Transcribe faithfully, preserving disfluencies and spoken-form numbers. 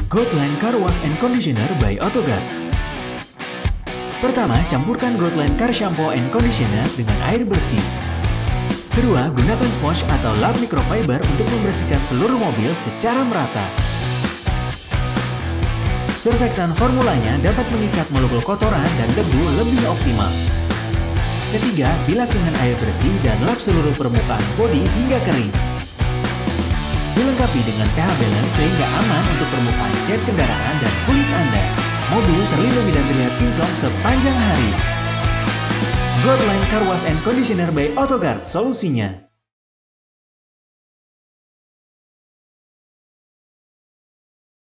Goldline Car Wash and Conditioner by Autoguard. Pertama, campurkan Goldline Car Shampoo and Conditioner dengan air bersih. Kedua, gunakan sponge atau lap microfiber untuk membersihkan seluruh mobil secara merata. Surfaktan formulanya dapat mengikat molekul kotoran dan debu lebih optimal. Ketiga, bilas dengan air bersih dan lap seluruh permukaan bodi hingga kering. Dilengkapi dengan pH balance sehingga aman untuk permukaan cat kendaraan dan kulit Anda. Mobil terlindungi dan terlihat kinclong sepanjang hari. Goldline Car Wash and Conditioner by Autoguard, solusinya.